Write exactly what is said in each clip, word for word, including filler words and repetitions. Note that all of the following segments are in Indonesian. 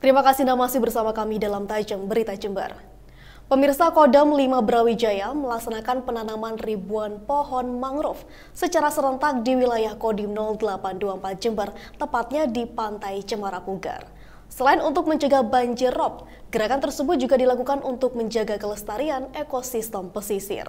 Terima kasih Anda masih bersama kami dalam Tajam Berita Jember. Pemirsa, Kodam lima Brawijaya melaksanakan penanaman ribuan pohon mangrove secara serentak di wilayah Kodim nol delapan dua empat Jember, tepatnya di Pantai Cemara Pugar. Selain untuk mencegah banjir rob, gerakan tersebut juga dilakukan untuk menjaga kelestarian ekosistem pesisir.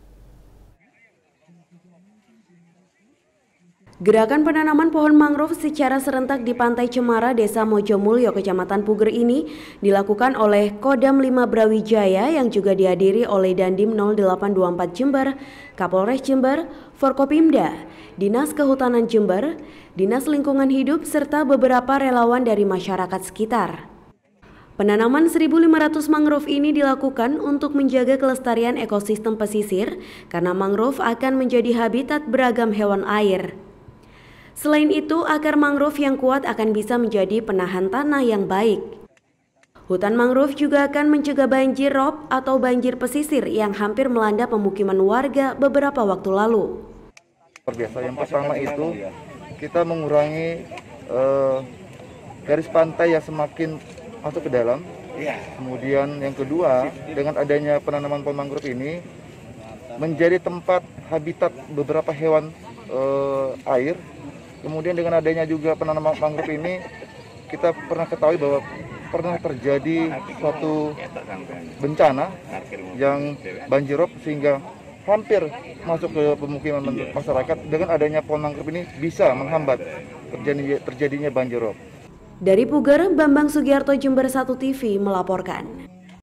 Gerakan penanaman pohon mangrove secara serentak di Pantai Cemara, Desa Mojomulyo, Kecamatan Puger ini dilakukan oleh Kodam lima Brawijaya yang juga dihadiri oleh Dandim nol delapan dua empat Jember, Kapolres Jember, Forkopimda, Dinas Kehutanan Jember, Dinas Lingkungan Hidup, serta beberapa relawan dari masyarakat sekitar. Penanaman seribu lima ratus mangrove ini dilakukan untuk menjaga kelestarian ekosistem pesisir karena mangrove akan menjadi habitat beragam hewan air. Selain itu, akar mangrove yang kuat akan bisa menjadi penahan tanah yang baik. Hutan mangrove juga akan mencegah banjir rob atau banjir pesisir yang hampir melanda pemukiman warga beberapa waktu lalu. Biasa yang pertama itu kita mengurangi uh, garis pantai yang semakin masuk ke dalam. Kemudian yang kedua, dengan adanya penanaman pohon mangrove ini menjadi tempat habitat beberapa hewan uh, air. Kemudian dengan adanya juga penanaman mangrove ini, kita pernah ketahui bahwa pernah terjadi suatu bencana yang banjir rob sehingga hampir masuk ke pemukiman masyarakat. Dengan adanya pohon mangrove ini bisa menghambat terjadinya, terjadinya banjir rob. Dari Puger, Bambang Sugiarto, Jember satu T V melaporkan.